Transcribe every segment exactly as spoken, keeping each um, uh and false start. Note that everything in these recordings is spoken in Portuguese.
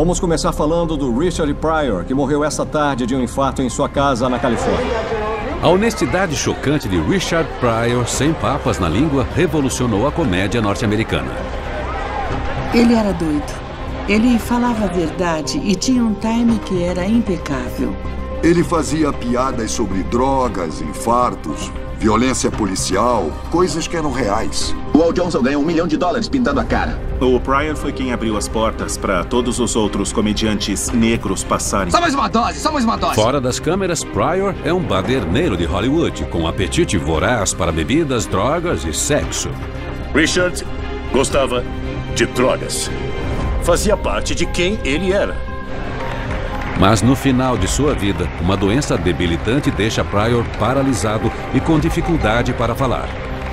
Vamos começar falando do Richard Pryor, que morreu essa tarde de um infarto em sua casa na Califórnia. A honestidade chocante de Richard Pryor, sem papas na língua, revolucionou a comédia norte-americana. Ele era doido. Ele falava a verdade e tinha um time que era impecável. Ele fazia piadas sobre drogas, infartos, violência policial, coisas que eram reais. O Al Johnson ganhou um milhão de dólares pintando a cara. O Pryor foi quem abriu as portas para todos os outros comediantes negros passarem. Só mais uma dose, só mais uma dose. Fora das câmeras, Pryor é um baderneiro de Hollywood, com apetite voraz para bebidas, drogas e sexo. Richard gostava de drogas. Fazia parte de quem ele era. Mas no final de sua vida, uma doença debilitante deixa Pryor paralisado e com dificuldade para falar.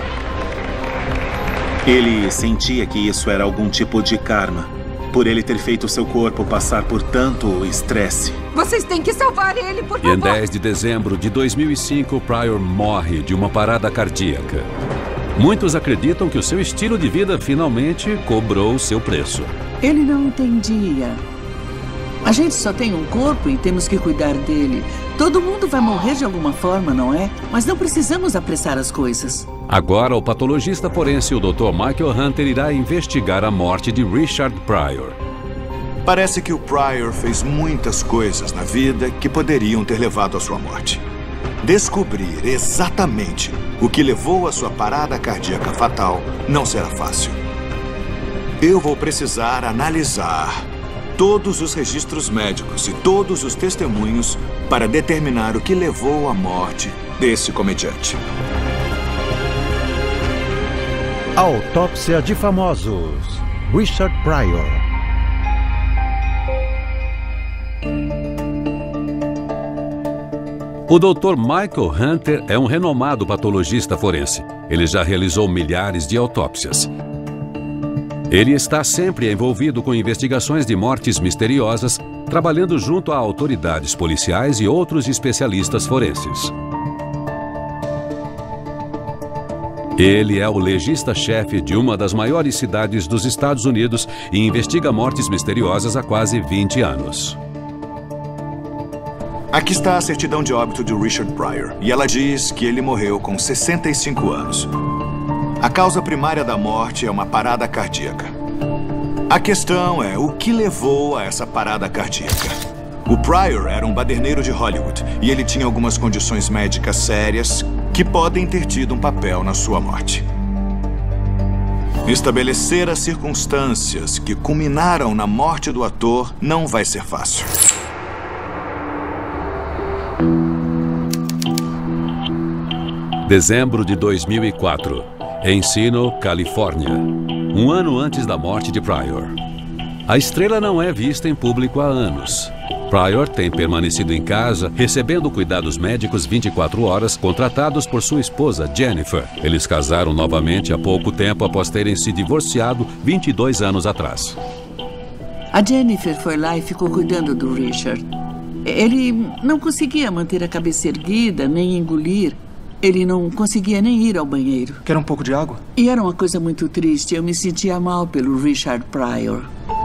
Ele sentia que isso era algum tipo de karma, por ele ter feito seu corpo passar por tanto estresse. Vocês têm que salvar ele, por favor! E em dez de dezembro de dois mil e cinco, Pryor morre de uma parada cardíaca. Muitos acreditam que o seu estilo de vida finalmente cobrou seu preço. Ele não entendia. A gente só tem um corpo e temos que cuidar dele. Todo mundo vai morrer de alguma forma, não é? Mas não precisamos apressar as coisas. Agora, o patologista forense, o doutor Michael Hunter, irá investigar a morte de Richard Pryor. Parece que o Pryor fez muitas coisas na vida que poderiam ter levado à sua morte. Descobrir exatamente o que levou à sua parada cardíaca fatal não será fácil. Eu vou precisar analisar todos os registros médicos e todos os testemunhos para determinar o que levou à morte desse comediante. Autópsia de famosos. Richard Pryor. O doutor Michael Hunter é um renomado patologista forense. Ele já realizou milhares de autópsias. Ele está sempre envolvido com investigações de mortes misteriosas, trabalhando junto a autoridades policiais e outros especialistas forenses. Ele é o legista-chefe de uma das maiores cidades dos Estados Unidos e investiga mortes misteriosas há quase vinte anos. Aqui está a certidão de óbito de Richard Pryor, e ela diz que ele morreu com sessenta e cinco anos. A causa primária da morte é uma parada cardíaca. A questão é o que levou a essa parada cardíaca. O Pryor era um baderneiro de Hollywood e ele tinha algumas condições médicas sérias que podem ter tido um papel na sua morte. Estabelecer as circunstâncias que culminaram na morte do ator não vai ser fácil. Dezembro de dois mil e quatro. Encino, Califórnia. Um ano antes da morte de Pryor. A estrela não é vista em público há anos. Pryor tem permanecido em casa, recebendo cuidados médicos vinte e quatro horas, contratados por sua esposa, Jennifer. Eles casaram novamente há pouco tempo após terem se divorciado vinte e dois anos atrás. A Jennifer foi lá e ficou cuidando do Richard. Ele não conseguia manter a cabeça erguida, nem engolir. Ele não conseguia nem ir ao banheiro. Quer um pouco de água? E era uma coisa muito triste. Eu me sentia mal pelo Richard Pryor.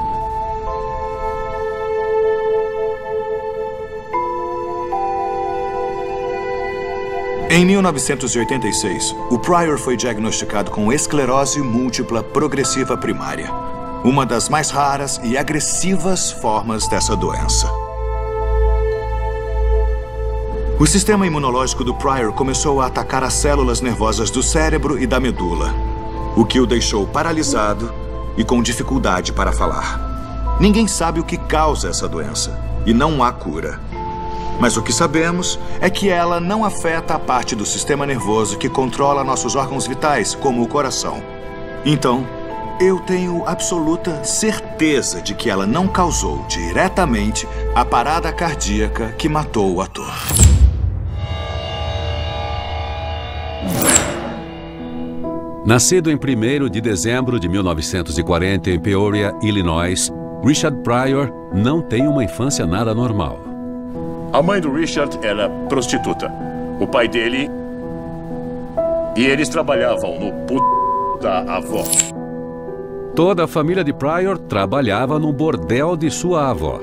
Em mil novecentos e oitenta e seis, o Pryor foi diagnosticado com esclerose múltipla progressiva primária, uma das mais raras e agressivas formas dessa doença. O sistema imunológico do Pryor começou a atacar as células nervosas do cérebro e da medula, o que o deixou paralisado e com dificuldade para falar. Ninguém sabe o que causa essa doença e não há cura. Mas o que sabemos é que ela não afeta a parte do sistema nervoso que controla nossos órgãos vitais, como o coração. Então, eu tenho absoluta certeza de que ela não causou diretamente a parada cardíaca que matou o ator. Nascido em primeiro de dezembro de mil novecentos e quarenta em Peoria, Illinois, Richard Pryor não tem uma infância nada normal. A mãe do Richard era prostituta. O pai dele... E eles trabalhavam no puto da avó. Toda a família de Pryor trabalhava no bordel de sua avó.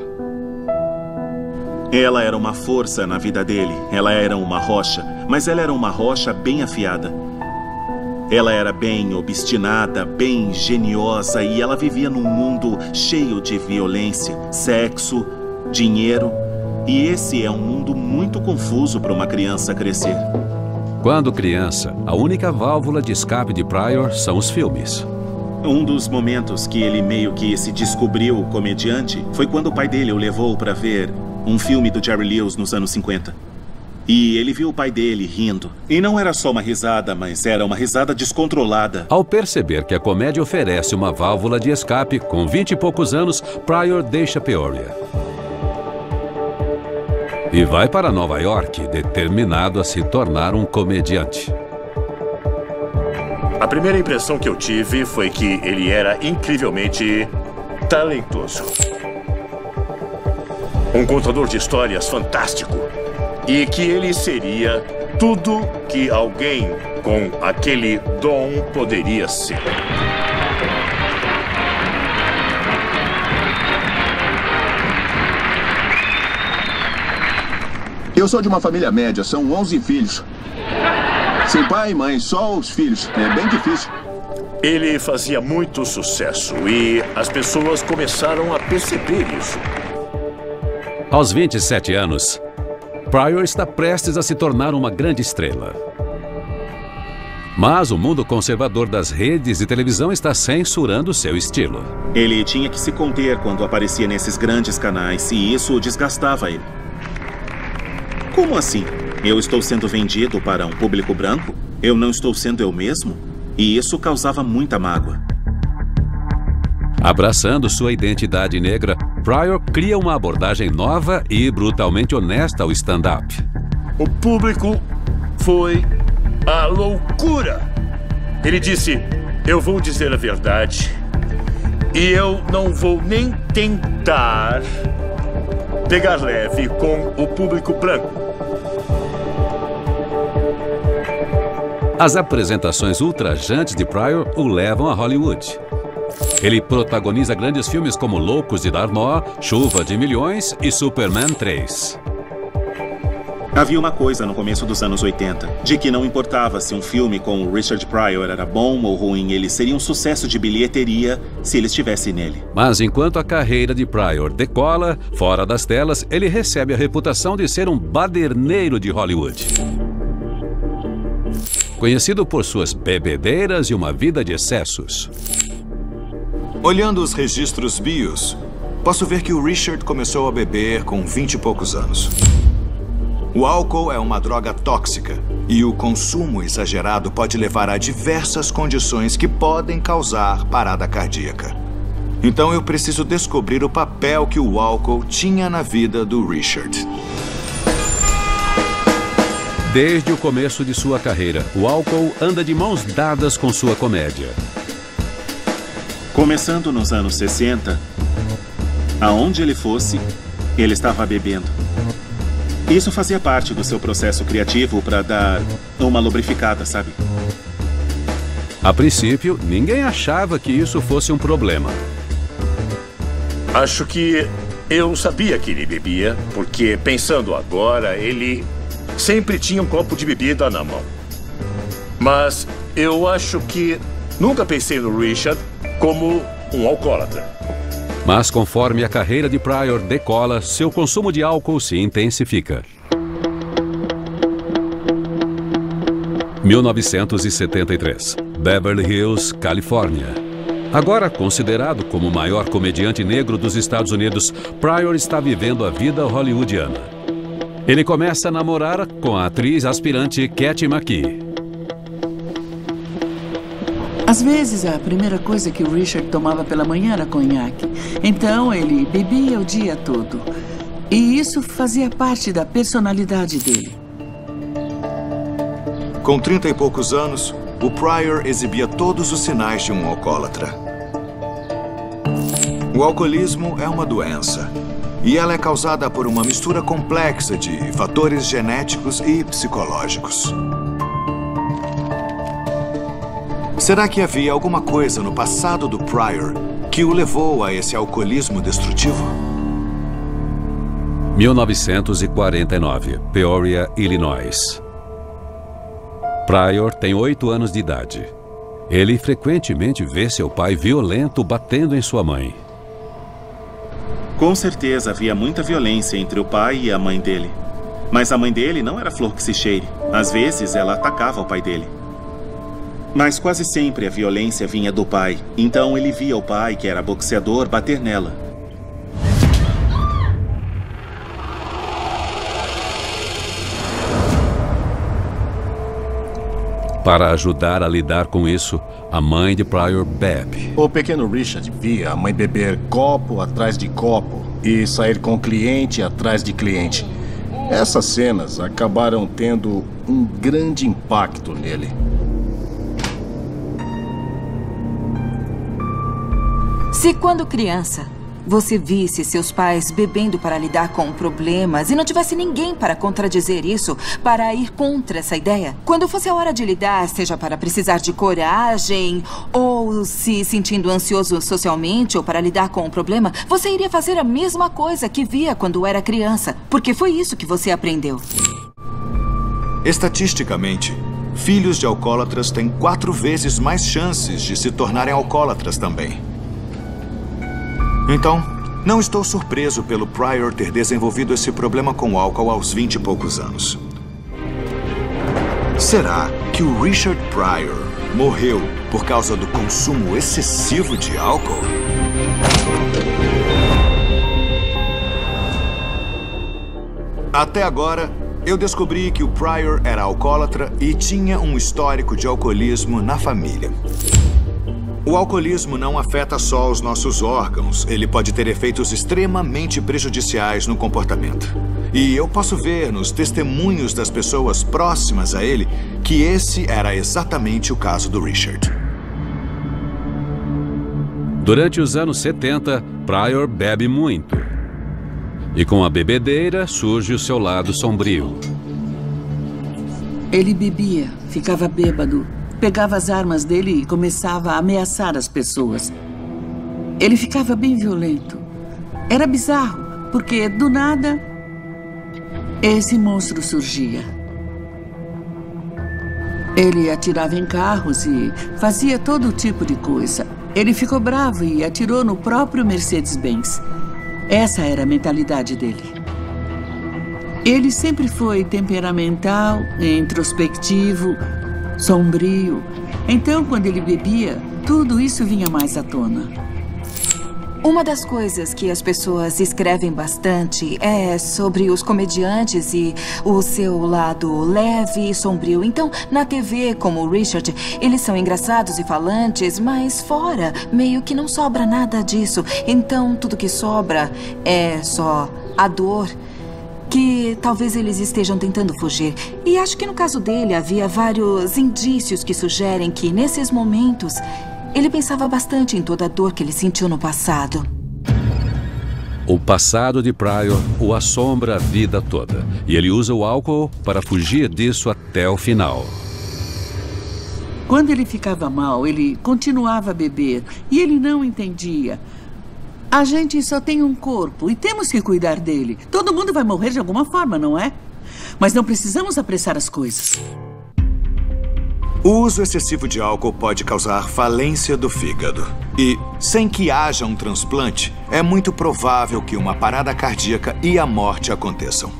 Ela era uma força na vida dele. Ela era uma rocha, mas ela era uma rocha bem afiada. Ela era bem obstinada, bem geniosa e ela vivia num mundo cheio de violência, sexo, dinheiro. E esse é um mundo muito confuso para uma criança crescer. Quando criança, a única válvula de escape de Pryor são os filmes. Um dos momentos que ele meio que se descobriu comediante foi quando o pai dele o levou para ver um filme do Jerry Lewis nos anos cinquenta. E ele viu o pai dele rindo. E não era só uma risada, mas era uma risada descontrolada. Ao perceber que a comédia oferece uma válvula de escape, com vinte e poucos anos, Pryor deixa Peoria e vai para Nova York, determinado a se tornar um comediante. A primeira impressão que eu tive foi que ele era incrivelmente talentoso. Um contador de histórias fantástico. E que ele seria tudo que alguém com aquele dom poderia ser. Eu sou de uma família média, são onze filhos. Sem pai e mãe, só os filhos. É bem difícil. Ele fazia muito sucesso e as pessoas começaram a perceber isso. Aos vinte e sete anos, Pryor está prestes a se tornar uma grande estrela. Mas o mundo conservador das redes de televisão está censurando seu estilo. Ele tinha que se conter quando aparecia nesses grandes canais e isso desgastava ele. Como assim? Eu estou sendo vendido para um público branco? Eu não estou sendo eu mesmo? E isso causava muita mágoa. Abraçando sua identidade negra, Pryor cria uma abordagem nova e brutalmente honesta ao stand-up. O público foi a loucura. Ele disse, eu vou dizer a verdade e eu não vou nem tentar pegar leve com o público branco. As apresentações ultrajantes de Pryor o levam a Hollywood. Ele protagoniza grandes filmes como Loucos de Dar Nó, Chuva de Milhões e Superman três. Havia uma coisa no começo dos anos oitenta, de que não importava se um filme com o Richard Pryor era bom ou ruim, ele seria um sucesso de bilheteria se ele estivesse nele. Mas enquanto a carreira de Pryor decola, fora das telas, ele recebe a reputação de ser um baderneiro de Hollywood. Conhecido por suas bebedeiras e uma vida de excessos. Olhando os registros bios, posso ver que o Richard começou a beber com vinte e poucos anos. O álcool é uma droga tóxica e o consumo exagerado pode levar a diversas condições que podem causar parada cardíaca. Então eu preciso descobrir o papel que o álcool tinha na vida do Richard. Desde o começo de sua carreira, o álcool anda de mãos dadas com sua comédia. Começando nos anos sessenta, aonde ele fosse, ele estava bebendo. Isso fazia parte do seu processo criativo para dar uma lubrificada, sabe? A princípio, ninguém achava que isso fosse um problema. Acho que eu sabia que ele bebia, porque, pensando agora, ele sempre tinha um copo de bebida na mão. Mas eu acho que nunca pensei no Richard como um alcoólatra. Mas conforme a carreira de Pryor decola, seu consumo de álcool se intensifica. mil novecentos e setenta e três, Beverly Hills, Califórnia. Agora considerado como o maior comediante negro dos Estados Unidos, Pryor está vivendo a vida hollywoodiana. Ele começa a namorar com a atriz aspirante Kathy McKee. Às vezes, a primeira coisa que o Richard tomava pela manhã era conhaque. Então, ele bebia o dia todo. E isso fazia parte da personalidade dele. Com trinta e poucos anos, o Pryor exibia todos os sinais de um alcoólatra. O alcoolismo é uma doença. E ela é causada por uma mistura complexa de fatores genéticos e psicológicos. Será que havia alguma coisa no passado do Pryor que o levou a esse alcoolismo destrutivo? mil novecentos e quarenta e nove, Peoria, Illinois. Pryor tem oito anos de idade. Ele frequentemente vê seu pai violento batendo em sua mãe. Com certeza havia muita violência entre o pai e a mãe dele. Mas a mãe dele não era flor que se cheire. Às vezes ela atacava o pai dele. Mas quase sempre a violência vinha do pai. Então ele via o pai, que era boxeador, bater nela. Para ajudar a lidar com isso, a mãe de Pryor bebe. O pequeno Richard via a mãe beber copo atrás de copo e sair com cliente atrás de cliente. Essas cenas acabaram tendo um grande impacto nele. Se quando criança você visse seus pais bebendo para lidar com problemas e não tivesse ninguém para contradizer isso, para ir contra essa ideia, quando fosse a hora de lidar, seja para precisar de coragem ou se sentindo ansioso socialmente ou para lidar com um problema, você iria fazer a mesma coisa que via quando era criança, porque foi isso que você aprendeu. Estatisticamente, filhos de alcoólatras têm quatro vezes mais chances de se tornarem alcoólatras também. Então, não estou surpreso pelo Pryor ter desenvolvido esse problema com álcool aos vinte e poucos anos. Será que o Richard Pryor morreu por causa do consumo excessivo de álcool? Até agora, eu descobri que o Pryor era alcoólatra e tinha um histórico de alcoolismo na família. O alcoolismo não afeta só os nossos órgãos. Ele pode ter efeitos extremamente prejudiciais no comportamento. E eu posso ver nos testemunhos das pessoas próximas a ele que esse era exatamente o caso do Richard. Durante os anos setenta, Pryor bebe muito. E com a bebedeira surge o seu lado sombrio. Ele bebia, ficava bêbado. Pegava as armas dele e começava a ameaçar as pessoas. Ele ficava bem violento. Era bizarro, porque do nada, esse monstro surgia. Ele atirava em carros e fazia todo tipo de coisa. Ele ficou bravo e atirou no próprio Mercedes-Benz. Essa era a mentalidade dele. Ele sempre foi temperamental, introspectivo, sombrio. Então, quando ele bebia, tudo isso vinha mais à tona. Uma das coisas que as pessoas escrevem bastante é sobre os comediantes e o seu lado leve e sombrio. Então, na T V, como o Richard, eles são engraçados e falantes, mas fora, meio que não sobra nada disso. Então, tudo que sobra é só a dor que talvez eles estejam tentando fugir. E acho que no caso dele havia vários indícios que sugerem que, nesses momentos, ele pensava bastante em toda a dor que ele sentiu no passado. O passado de Pryor o assombra a vida toda. E ele usa o álcool para fugir disso até o final. Quando ele ficava mal, ele continuava a beber. E ele não entendia. A gente só tem um corpo e temos que cuidar dele. Todo mundo vai morrer de alguma forma, não é? Mas não precisamos apressar as coisas. O uso excessivo de álcool pode causar falência do fígado. E, sem que haja um transplante, é muito provável que uma parada cardíaca e a morte aconteçam.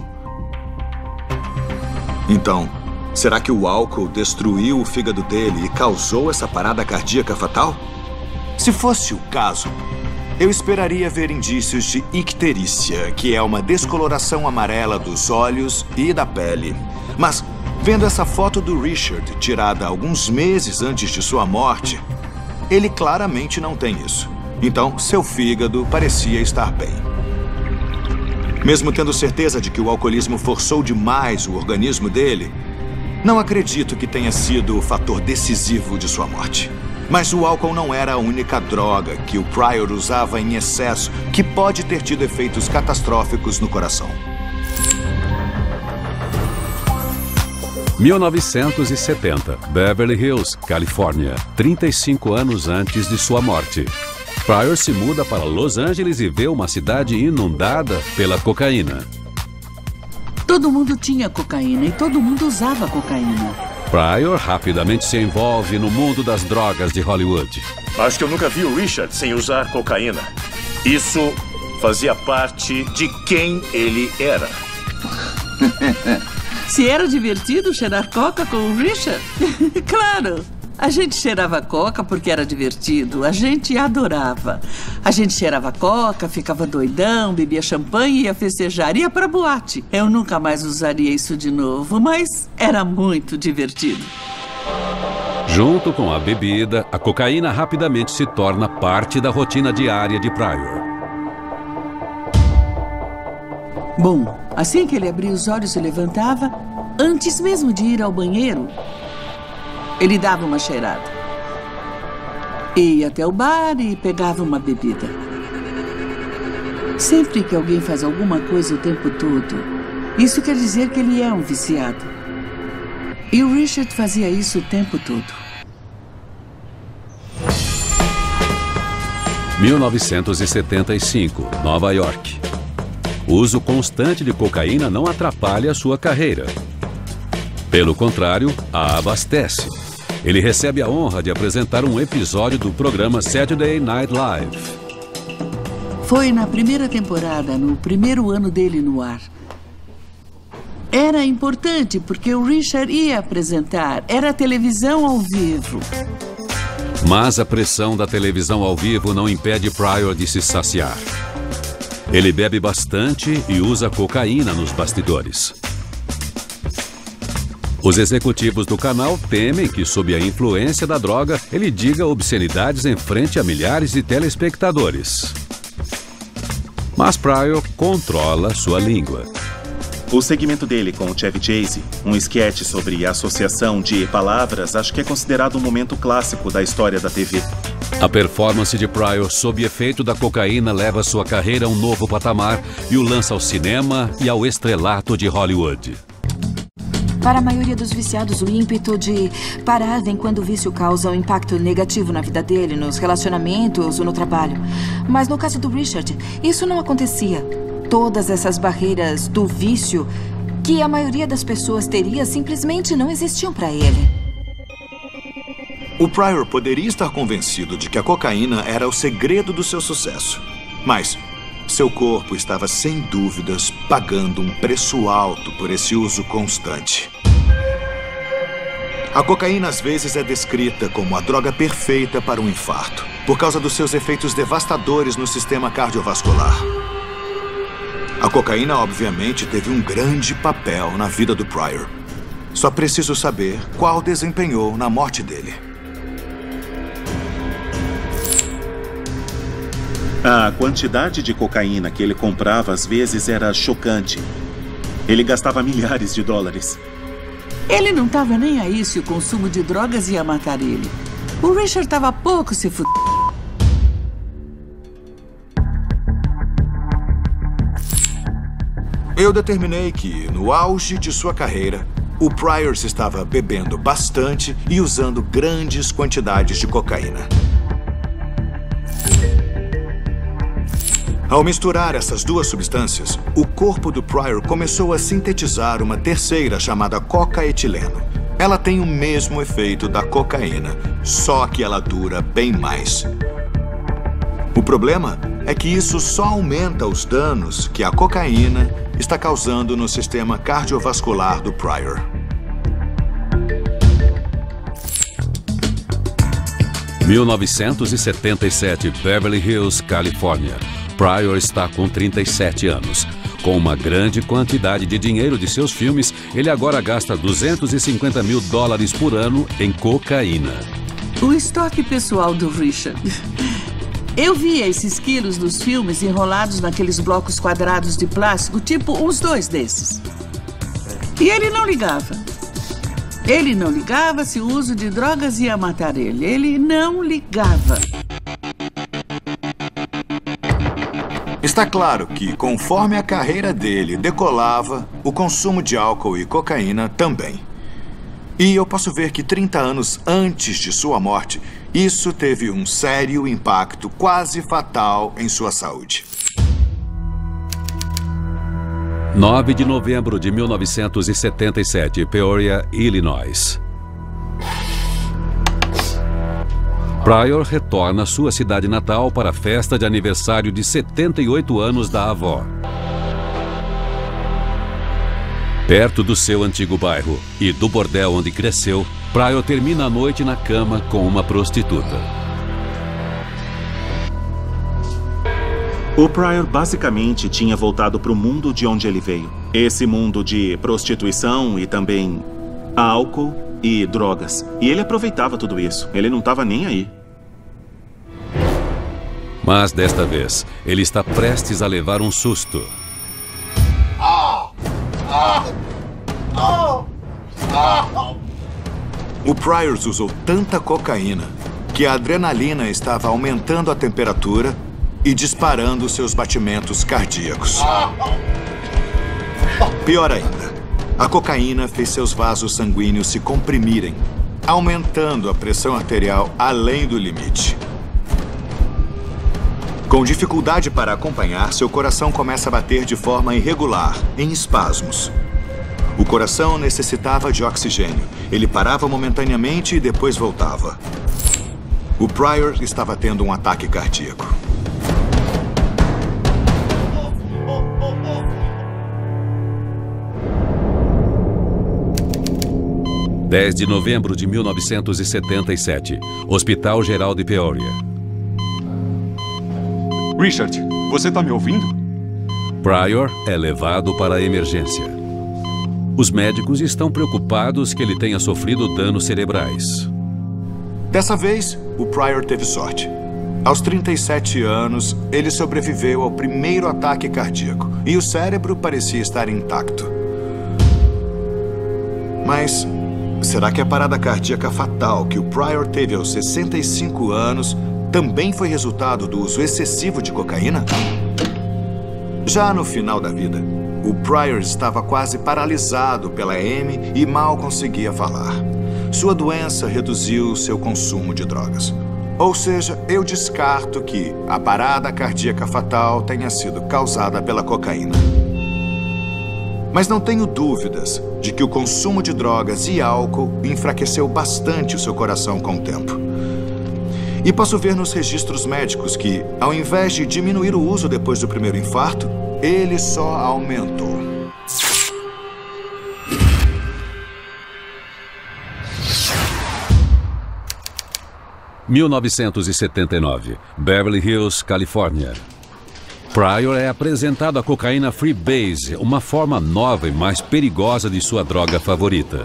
Então, será que o álcool destruiu o fígado dele e causou essa parada cardíaca fatal? Se fosse o caso, eu esperaria ver indícios de icterícia, que é uma descoloração amarela dos olhos e da pele. Mas, vendo essa foto do Richard, tirada alguns meses antes de sua morte, ele claramente não tem isso. Então, seu fígado parecia estar bem. Mesmo tendo certeza de que o alcoolismo forçou demais o organismo dele, não acredito que tenha sido o fator decisivo de sua morte. Mas o álcool não era a única droga que o Pryor usava em excesso que pode ter tido efeitos catastróficos no coração. mil novecentos e setenta, Beverly Hills, Califórnia, trinta e cinco anos antes de sua morte. Pryor se muda para Los Angeles e vê uma cidade inundada pela cocaína. Todo mundo tinha cocaína e todo mundo usava cocaína. Pryor rapidamente se envolve no mundo das drogas de Hollywood. Acho que eu nunca vi o Richard sem usar cocaína. Isso fazia parte de quem ele era. Se era divertido cheirar coca com o Richard? Claro! A gente cheirava coca porque era divertido. A gente adorava. A gente cheirava coca, ficava doidão, bebia champanhe e ia festejar. Ia pra boate. Eu nunca mais usaria isso de novo, mas era muito divertido. Junto com a bebida, a cocaína rapidamente se torna parte da rotina diária de Pryor. Bom, assim que ele abria os olhos e levantava, antes mesmo de ir ao banheiro, ele dava uma cheirada. Ia até o bar e pegava uma bebida. Sempre que alguém faz alguma coisa o tempo todo, isso quer dizer que ele é um viciado. E o Richard fazia isso o tempo todo. mil novecentos e setenta e cinco, Nova York. O uso constante de cocaína não atrapalha a sua carreira. Pelo contrário, a abastece. Ele recebe a honra de apresentar um episódio do programa Saturday Night Live. Foi na primeira temporada, no primeiro ano dele no ar. Era importante porque o Richard ia apresentar. Era televisão ao vivo. Mas a pressão da televisão ao vivo não impede Pryor de se saciar. Ele bebe bastante e usa cocaína nos bastidores. Os executivos do canal temem que, sob a influência da droga, ele diga obscenidades em frente a milhares de telespectadores. Mas Pryor controla sua língua. O segmento dele com o Chevy Chase, um esquete sobre a associação de palavras, acho que é considerado um momento clássico da história da T V. A performance de Pryor sob efeito da cocaína leva sua carreira a um novo patamar e o lança ao cinema e ao estrelato de Hollywood. Para a maioria dos viciados, o ímpeto de parar vem quando o vício causa um impacto negativo na vida dele, nos relacionamentos ou no trabalho. Mas no caso do Richard, isso não acontecia. Todas essas barreiras do vício que a maioria das pessoas teria simplesmente não existiam para ele. O Pryor poderia estar convencido de que a cocaína era o segredo do seu sucesso. Mas seu corpo estava, sem dúvidas, pagando um preço alto por esse uso constante. A cocaína às vezes é descrita como a droga perfeita para um infarto, por causa dos seus efeitos devastadores no sistema cardiovascular. A cocaína, obviamente, teve um grande papel na vida do Pryor. Só preciso saber qual desempenhou na morte dele. A quantidade de cocaína que ele comprava às vezes era chocante. Ele gastava milhares de dólares. Ele não estava nem aí se o consumo de drogas ia matar ele. O Richard estava pouco se fudendo. Eu determinei que, no auge de sua carreira, o Pryor estava bebendo bastante e usando grandes quantidades de cocaína. Ao misturar essas duas substâncias, o corpo do Pryor começou a sintetizar uma terceira chamada cocaetileno. Ela tem o mesmo efeito da cocaína, só que ela dura bem mais. O problema é que isso só aumenta os danos que a cocaína está causando no sistema cardiovascular do Pryor. mil novecentos e setenta e sete, Beverly Hills, Califórnia. Pryor está com trinta e sete anos. Com uma grande quantidade de dinheiro de seus filmes, ele agora gasta duzentos e cinquenta mil dólares por ano em cocaína. O estoque pessoal do Richard. Eu via esses quilos dos filmes enrolados naqueles blocos quadrados de plástico, tipo uns dois desses. E ele não ligava. Ele não ligava se o uso de drogas ia matar ele. Ele não ligava. Está claro que, conforme a carreira dele decolava, o consumo de álcool e cocaína também. E eu posso ver que trinta anos antes de sua morte, isso teve um sério impacto quase fatal em sua saúde. nove de novembro de mil novecentos e setenta e sete, Peoria, Illinois. Pryor retorna à sua cidade natal para a festa de aniversário de setenta e oito anos da avó. Perto do seu antigo bairro e do bordel onde cresceu, Pryor termina a noite na cama com uma prostituta. O Pryor basicamente tinha voltado para o mundo de onde ele veio. Esse mundo de prostituição e também álcool e drogas. E ele aproveitava tudo isso. Ele não estava nem aí. Mas desta vez, ele está prestes a levar um susto. O Pryor usou tanta cocaína que a adrenalina estava aumentando a temperatura e disparando seus batimentos cardíacos. Pior ainda, a cocaína fez seus vasos sanguíneos se comprimirem, aumentando a pressão arterial além do limite. Com dificuldade para acompanhar, seu coração começa a bater de forma irregular, em espasmos. O coração necessitava de oxigênio. Ele parava momentaneamente e depois voltava. O Pryor estava tendo um ataque cardíaco. dez de novembro de mil novecentos e setenta e sete, Hospital Geral de Peoria. Richard, você tá me ouvindo? Pryor é levado para a emergência. Os médicos estão preocupados que ele tenha sofrido danos cerebrais. Dessa vez, o Pryor teve sorte. Aos trinta e sete anos, ele sobreviveu ao primeiro ataque cardíaco e o cérebro parecia estar intacto. Mas será que a parada cardíaca fatal que o Pryor teve aos sessenta e cinco anos também foi resultado do uso excessivo de cocaína? Já no final da vida, o Pryor estava quase paralisado pela E M e mal conseguia falar. Sua doença reduziu seu consumo de drogas. Ou seja, eu descarto que a parada cardíaca fatal tenha sido causada pela cocaína. Mas não tenho dúvidas de que o consumo de drogas e álcool enfraqueceu bastante o seu coração com o tempo. E posso ver nos registros médicos que, ao invés de diminuir o uso depois do primeiro infarto, ele só aumentou. mil novecentos e setenta e nove, Beverly Hills, Califórnia. Pryor é apresentado a cocaína Freebase, uma forma nova e mais perigosa de sua droga favorita.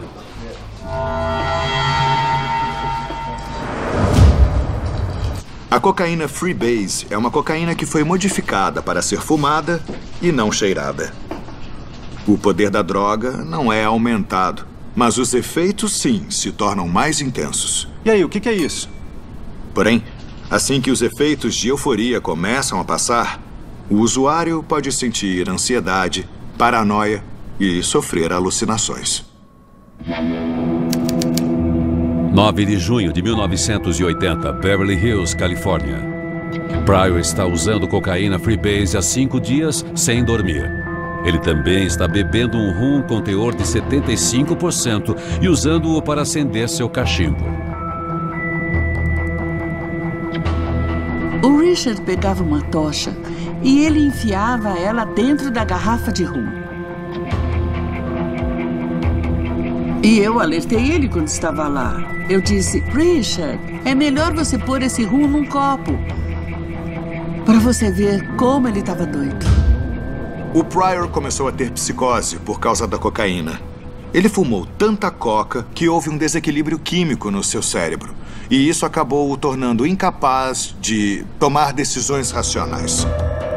A cocaína Freebase é uma cocaína que foi modificada para ser fumada e não cheirada. O poder da droga não é aumentado, mas os efeitos, sim, se tornam mais intensos. E aí, o que é isso? Porém, assim que os efeitos de euforia começam a passar, o usuário pode sentir ansiedade, paranoia e sofrer alucinações. nove de junho de mil novecentos e oitenta, Beverly Hills, Califórnia. Pryor está usando cocaína Freebase há cinco dias sem dormir. Ele também está bebendo um rum com teor de setenta e cinco por cento e usando-o para acender seu cachimbo. O Richard pegava uma tocha e ele enfiava ela dentro da garrafa de rum. E eu alertei ele quando estava lá. Eu disse, Richard, é melhor você pôr esse rum num copo. Para você ver como ele estava doido. O Pryor começou a ter psicose por causa da cocaína. Ele fumou tanta coca que houve um desequilíbrio químico no seu cérebro. E isso acabou o tornando incapaz de tomar decisões racionais.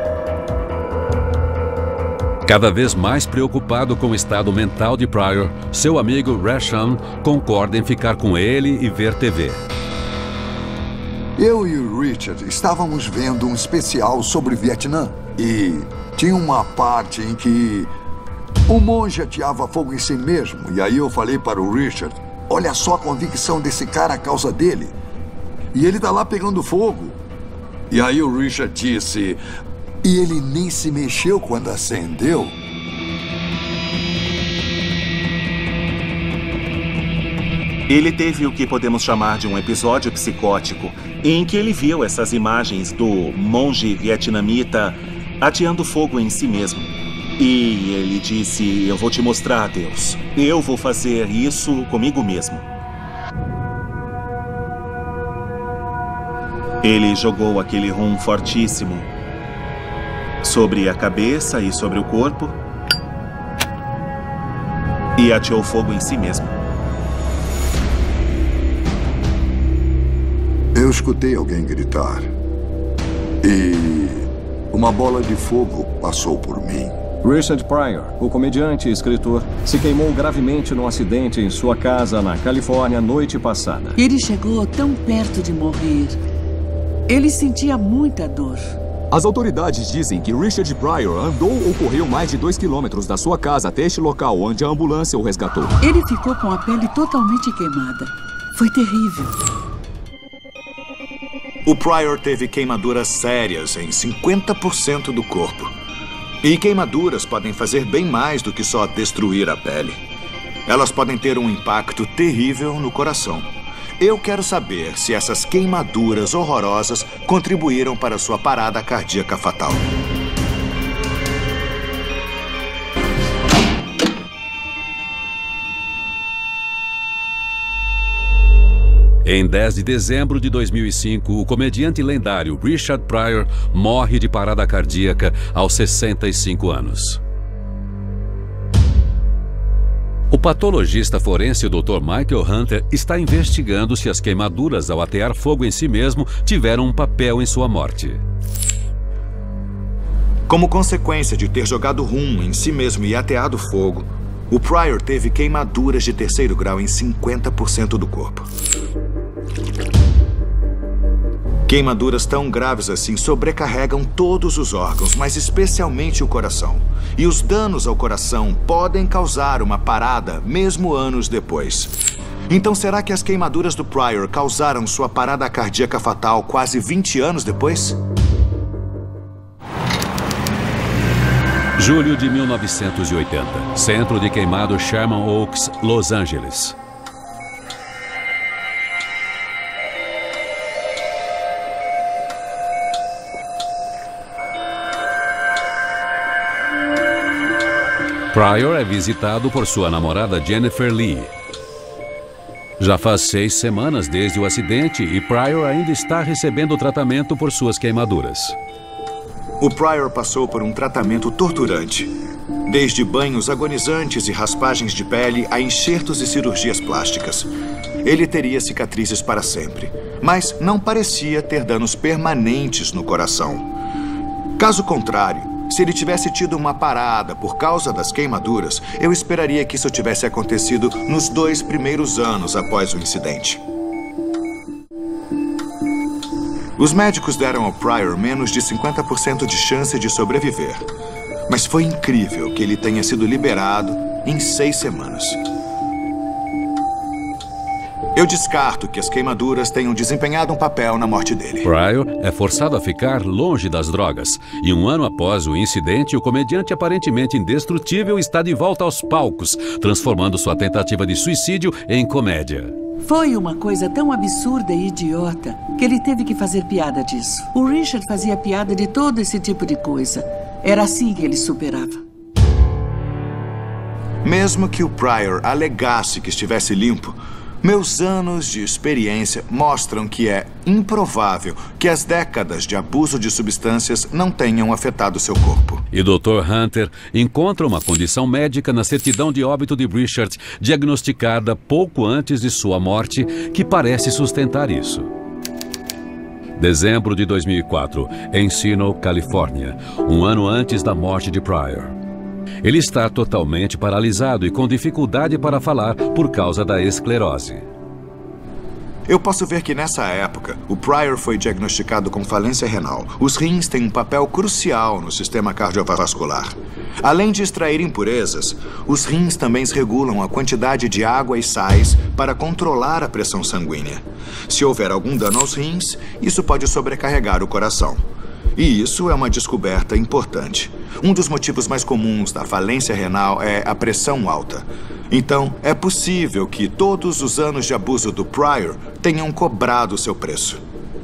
Cada vez mais preocupado com o estado mental de Pryor, seu amigo Rasham concorda em ficar com ele e ver T V. Eu e o Richard estávamos vendo um especial sobre o Vietnã e tinha uma parte em que o monge ateava fogo em si mesmo. E aí eu falei para o Richard, Olha só a convicção desse cara a causa dele. E ele tá lá pegando fogo. E aí o Richard disse... E ele nem se mexeu quando acendeu. Ele teve o que podemos chamar de um episódio psicótico, em que ele viu essas imagens do monge vietnamita ateando fogo em si mesmo. E ele disse, eu vou te mostrar, Deus. Eu vou fazer isso comigo mesmo. Ele jogou aquele rum fortíssimo sobre a cabeça e sobre o corpo e ateou fogo em si mesmo. Eu escutei alguém gritar e uma bola de fogo passou por mim. Richard Pryor, o comediante e escritor, se queimou gravemente num acidente em sua casa na Califórnia noite passada. Ele chegou tão perto de morrer. Ele sentia muita dor. As autoridades dizem que Richard Pryor andou ou correu mais de dois quilômetros da sua casa até este local, onde a ambulância o resgatou. Ele ficou com a pele totalmente queimada. Foi terrível. O Pryor teve queimaduras sérias em cinquenta por cento do corpo. E queimaduras podem fazer bem mais do que só destruir a pele. Elas podem ter um impacto terrível no coração. Eu quero saber se essas queimaduras horrorosas contribuíram para sua parada cardíaca fatal. Em dez de dezembro de dois mil e cinco, o comediante lendário Richard Pryor morre de parada cardíaca aos sessenta e cinco anos. O patologista forense doutor Michael Hunter está investigando se as queimaduras ao atear fogo em si mesmo tiveram um papel em sua morte. Como consequência de ter jogado rum em si mesmo e ateado fogo, o Pryor teve queimaduras de terceiro grau em cinquenta por cento do corpo. Queimaduras tão graves assim sobrecarregam todos os órgãos, mas especialmente o coração. E os danos ao coração podem causar uma parada mesmo anos depois. Então, será que as queimaduras do Pryor causaram sua parada cardíaca fatal quase vinte anos depois? Julho de mil novecentos e oitenta. Centro de queimado Sherman Oaks, Los Angeles. Pryor é visitado por sua namorada Jennifer Lee. Já faz seis semanas desde o acidente e Pryor ainda está recebendo tratamento por suas queimaduras. O Pryor passou por um tratamento torturante. Desde banhos agonizantes e raspagens de pele a enxertos e cirurgias plásticas. Ele teria cicatrizes para sempre, mas não parecia ter danos permanentes no coração. Caso contrário, se ele tivesse tido uma parada por causa das queimaduras, eu esperaria que isso tivesse acontecido nos dois primeiros anos após o incidente. Os médicos deram ao Pryor menos de cinquenta por cento de chance de sobreviver. Mas foi incrível que ele tenha sido liberado em seis semanas. Eu descarto que as queimaduras tenham desempenhado um papel na morte dele. Pryor é forçado a ficar longe das drogas. E um ano após o incidente, o comediante aparentemente indestrutível está de volta aos palcos, transformando sua tentativa de suicídio em comédia. Foi uma coisa tão absurda e idiota que ele teve que fazer piada disso. O Richard fazia piada de todo esse tipo de coisa. Era assim que ele superava. Mesmo que o Pryor alegasse que estivesse limpo, meus anos de experiência mostram que é improvável que as décadas de abuso de substâncias não tenham afetado seu corpo. E doutor Hunter encontra uma condição médica na certidão de óbito de Richard, diagnosticada pouco antes de sua morte, que parece sustentar isso. Dezembro de dois mil e quatro, Encino, Califórnia, um ano antes da morte de Pryor. Ele está totalmente paralisado e com dificuldade para falar por causa da esclerose. Eu posso ver que nessa época, o Pryor foi diagnosticado com falência renal. Os rins têm um papel crucial no sistema cardiovascular. Além de extrair impurezas, os rins também regulam a quantidade de água e sais para controlar a pressão sanguínea. Se houver algum dano aos rins, isso pode sobrecarregar o coração. E isso é uma descoberta importante. Um dos motivos mais comuns da falência renal é a pressão alta. Então, é possível que todos os anos de abuso do Pryor tenham cobrado seu preço.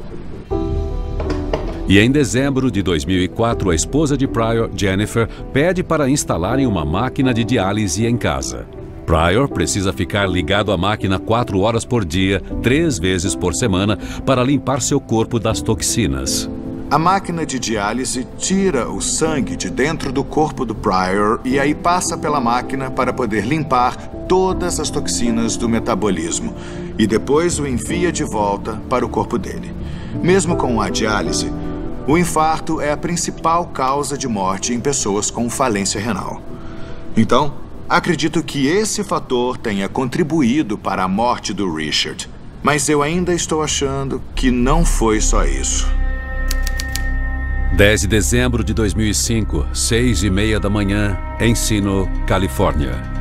E em dezembro de dois mil e quatro, a esposa de Pryor, Jennifer, pede para instalarem uma máquina de diálise em casa. Pryor precisa ficar ligado à máquina quatro horas por dia, três vezes por semana, para limpar seu corpo das toxinas. A máquina de diálise tira o sangue de dentro do corpo do Pryor e aí passa pela máquina para poder limpar todas as toxinas do metabolismo e depois o envia de volta para o corpo dele. Mesmo com a diálise, o infarto é a principal causa de morte em pessoas com falência renal. Então, acredito que esse fator tenha contribuído para a morte do Richard. Mas eu ainda estou achando que não foi só isso. dez de dezembro de dois mil e cinco, seis e meia da manhã, Encino, Califórnia.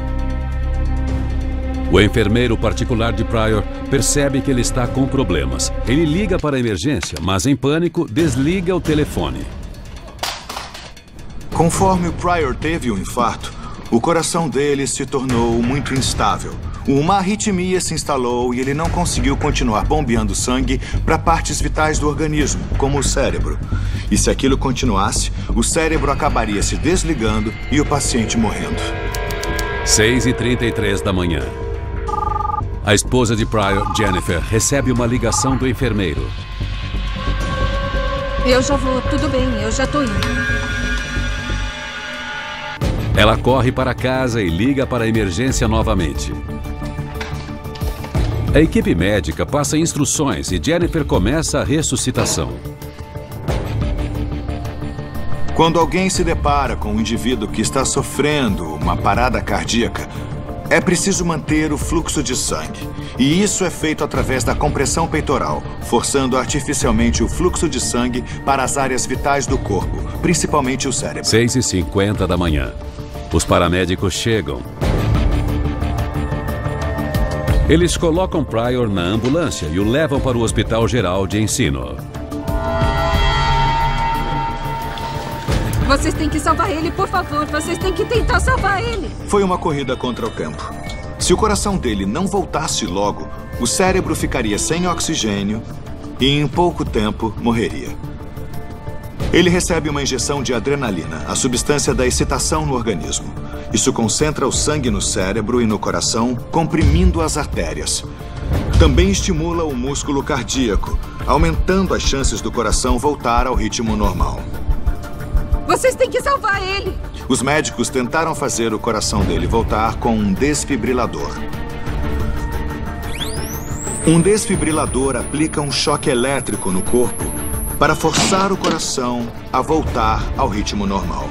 O enfermeiro particular de Pryor percebe que ele está com problemas. Ele liga para a emergência, mas em pânico, desliga o telefone. Conforme o Pryor teve o infarto, o coração dele se tornou muito instável. Uma arritmia se instalou e ele não conseguiu continuar bombeando sangue para partes vitais do organismo, como o cérebro. E se aquilo continuasse, o cérebro acabaria se desligando e o paciente morrendo. seis e trinta e três da manhã. A esposa de Pryor, Jennifer, recebe uma ligação do enfermeiro. Eu já vou, tudo bem, eu já tô indo. Ela corre para casa e liga para a emergência novamente. A equipe médica passa instruções e Jennifer começa a ressuscitação. Quando alguém se depara com um indivíduo que está sofrendo uma parada cardíaca, é preciso manter o fluxo de sangue. E isso é feito através da compressão peitoral, forçando artificialmente o fluxo de sangue para as áreas vitais do corpo, principalmente o cérebro. seis e cinquenta da manhã. Os paramédicos chegam. Eles colocam Pryor na ambulância e o levam para o Hospital Geral de Encino. Vocês têm que salvar ele, por favor. Vocês têm que tentar salvar ele. Foi uma corrida contra o tempo. Se o coração dele não voltasse logo, o cérebro ficaria sem oxigênio e em pouco tempo morreria. Ele recebe uma injeção de adrenalina, a substância da excitação no organismo. Isso concentra o sangue no cérebro e no coração, comprimindo as artérias. Também estimula o músculo cardíaco, aumentando as chances do coração voltar ao ritmo normal. Vocês têm que salvar ele! Os médicos tentaram fazer o coração dele voltar com um desfibrilador. Um desfibrilador aplica um choque elétrico no corpo para forçar o coração a voltar ao ritmo normal.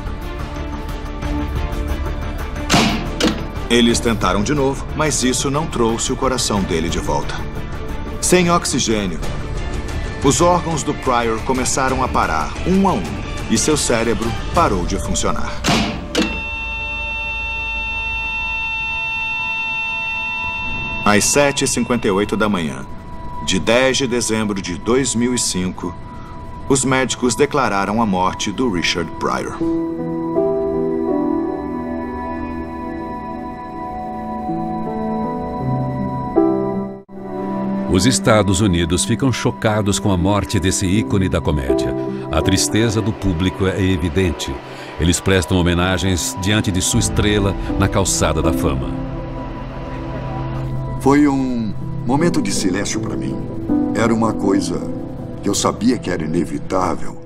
Eles tentaram de novo, mas isso não trouxe o coração dele de volta. Sem oxigênio, os órgãos do Pryor começaram a parar, um a um, e seu cérebro parou de funcionar. Às sete e cinquenta e oito da manhã, de dez de dezembro de dois mil e cinco, os médicos declararam a morte do Richard Pryor. Os Estados Unidos ficam chocados com a morte desse ícone da comédia. A tristeza do público é evidente. Eles prestam homenagens diante de sua estrela na calçada da fama. Foi um momento de silêncio para mim. Era uma coisa que eu sabia que era inevitável.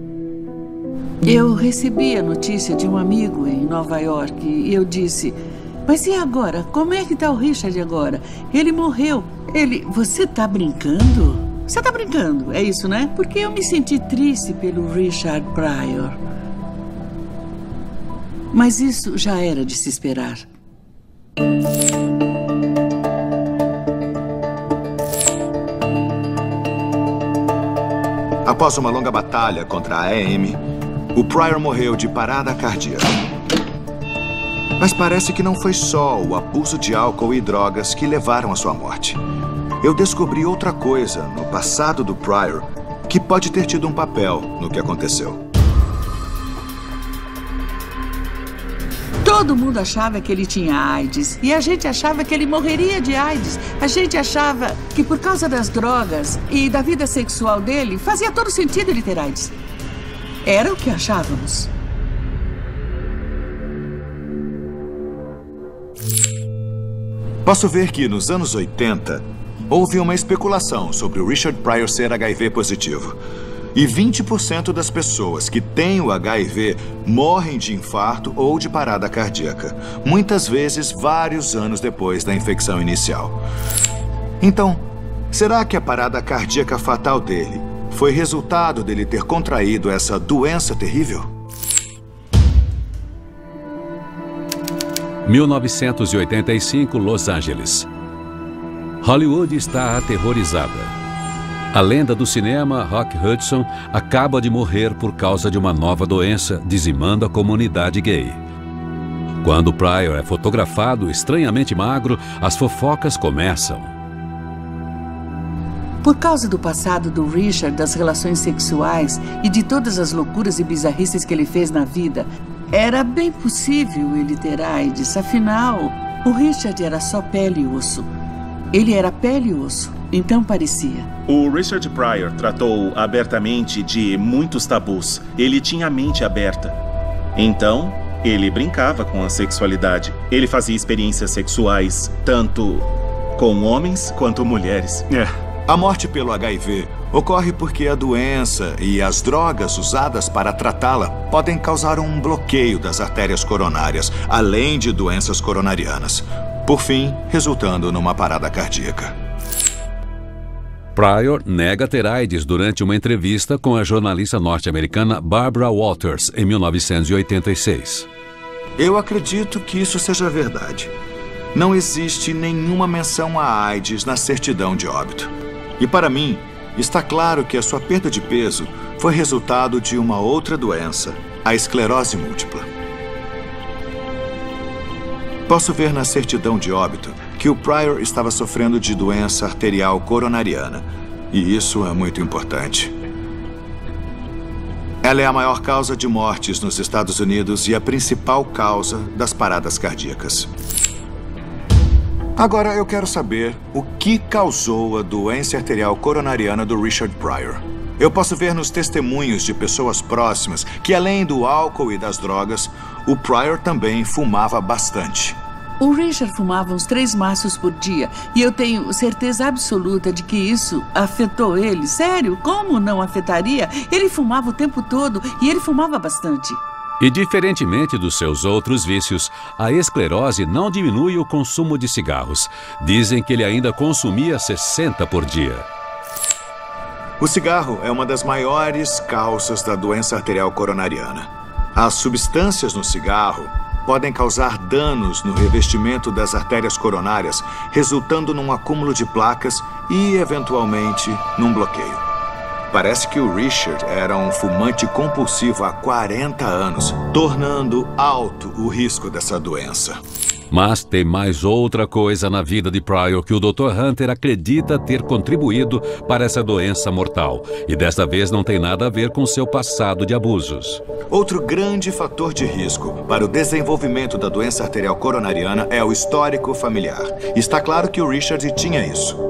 Eu recebi a notícia de um amigo em Nova York e eu disse: mas e agora? Como é que tá o Richard agora? Ele morreu. Ele... Você tá brincando? Você tá brincando, é isso, né? Porque eu me senti triste pelo Richard Pryor. Mas isso já era de se esperar. Após uma longa batalha contra a A M, o Pryor morreu de parada cardíaca. Mas parece que não foi só o abuso de álcool e drogas que levaram à sua morte. Eu descobri outra coisa no passado do Pryor que pode ter tido um papel no que aconteceu. Todo mundo achava que ele tinha AIDS. E a gente achava que ele morreria de AIDS. A gente achava que por causa das drogas e da vida sexual dele, fazia todo sentido ele ter AIDS. Era o que achávamos. Posso ver que nos anos oitenta, houve uma especulação sobre o Richard Pryor ser H I V positivo. E vinte por cento das pessoas que têm o H I V morrem de infarto ou de parada cardíaca, muitas vezes vários anos depois da infecção inicial. Então, será que a parada cardíaca fatal dele foi resultado dele ter contraído essa doença terrível? mil novecentos e oitenta e cinco, Los Angeles. Hollywood está aterrorizada. A lenda do cinema, Rock Hudson, acaba de morrer por causa de uma nova doença, dizimando a comunidade gay. Quando Pryor é fotografado estranhamente magro, as fofocas começam. Por causa do passado do Richard, das relações sexuais e de todas as loucuras e bizarrices que ele fez na vida, era bem possível ele ter AIDS. Afinal, o Richard era só pele e osso. Ele era pele e osso, então parecia. O Richard Pryor tratou abertamente de muitos tabus. Ele tinha a mente aberta. Então, ele brincava com a sexualidade. Ele fazia experiências sexuais, tanto com homens quanto mulheres. É. A morte pelo H I V ocorre porque a doença e as drogas usadas para tratá-la podem causar um bloqueio das artérias coronárias, além de doenças coronarianas. Por fim, resultando numa parada cardíaca. Pryor nega ter AIDS durante uma entrevista com a jornalista norte-americana Barbara Walters, em mil novecentos e oitenta e seis. Eu acredito que isso seja verdade. Não existe nenhuma menção a AIDS na certidão de óbito. E para mim, está claro que a sua perda de peso foi resultado de uma outra doença, a esclerose múltipla. Posso ver na certidão de óbito que o Pryor estava sofrendo de doença arterial coronariana. E isso é muito importante. Ela é a maior causa de mortes nos Estados Unidos e a principal causa das paradas cardíacas. Agora eu quero saber o que causou a doença arterial coronariana do Richard Pryor. Eu posso ver nos testemunhos de pessoas próximas que, além do álcool e das drogas, o Pryor também fumava bastante. O Richard fumava uns três maços por dia e eu tenho certeza absoluta de que isso afetou ele. Sério, como não afetaria? Ele fumava o tempo todo e ele fumava bastante. E diferentemente dos seus outros vícios, a esclerose não diminui o consumo de cigarros. Dizem que ele ainda consumia sessenta por dia. O cigarro é uma das maiores causas da doença arterial coronariana. As substâncias no cigarro podem causar danos no revestimento das artérias coronárias, resultando num acúmulo de placas e, eventualmente, num bloqueio. Parece que o Richard era um fumante compulsivo há quarenta anos, tornando alto o risco dessa doença. Mas tem mais outra coisa na vida de Pryor que o doutor Hunter acredita ter contribuído para essa doença mortal. E desta vez não tem nada a ver com seu passado de abusos. Outro grande fator de risco para o desenvolvimento da doença arterial coronariana é o histórico familiar. Está claro que o Richard tinha isso.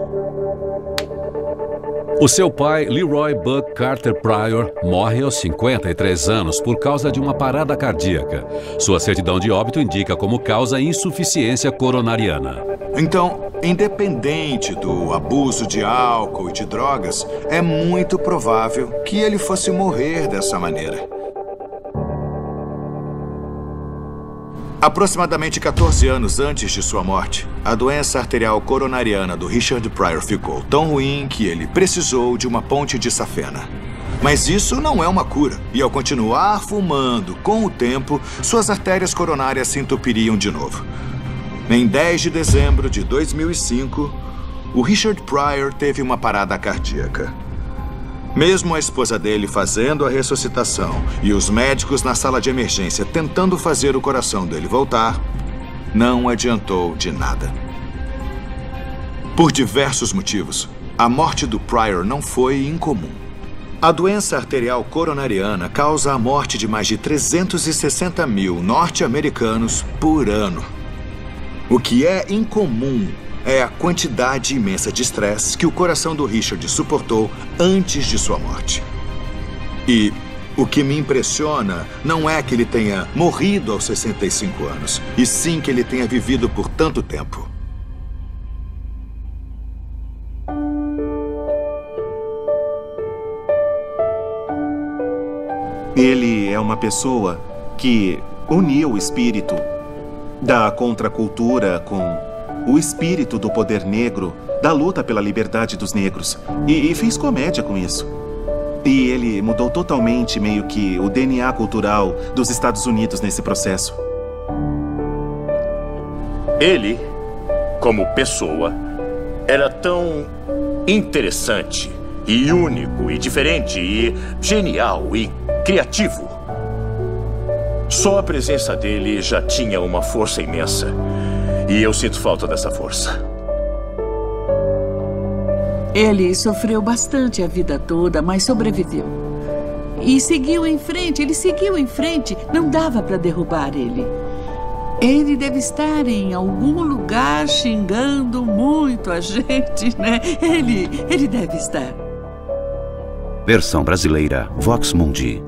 O seu pai, Leroy Buck Carter Pryor, morre aos cinquenta e três anos por causa de uma parada cardíaca. Sua certidão de óbito indica como causa insuficiência coronariana. Então, independente do abuso de álcool e de drogas, é muito provável que ele fosse morrer dessa maneira. Aproximadamente quatorze anos antes de sua morte, a doença arterial coronariana do Richard Pryor ficou tão ruim que ele precisou de uma ponte de safena. Mas isso não é uma cura, e ao continuar fumando com o tempo, suas artérias coronárias se entupiriam de novo. Em dez de dezembro de dois mil e cinco, o Richard Pryor teve uma parada cardíaca. Mesmo a esposa dele fazendo a ressuscitação e os médicos na sala de emergência tentando fazer o coração dele voltar, não adiantou de nada. Por diversos motivos, a morte do Pryor não foi incomum. A doença arterial coronariana causa a morte de mais de trezentos e sessenta mil norte-americanos por ano. O que é incomum é a quantidade imensa de estresse que o coração do Richard suportou antes de sua morte. E o que me impressiona não é que ele tenha morrido aos sessenta e cinco anos, e sim que ele tenha vivido por tanto tempo. Ele é uma pessoa que uniu o espírito da contracultura com o espírito do poder negro, da luta pela liberdade dos negros, e, e fez comédia com isso. E ele mudou totalmente, meio que, o D N A cultural dos Estados Unidos nesse processo. Ele, como pessoa, era tão interessante e único e diferente e genial e criativo. Só a presença dele já tinha uma força imensa. E eu sinto falta dessa força. Ele sofreu bastante a vida toda, mas sobreviveu. E seguiu em frente, ele seguiu em frente. Não dava para derrubar ele. Ele deve estar em algum lugar xingando muito a gente, né? Ele, ele deve estar. Versão brasileira, Vox Mundi.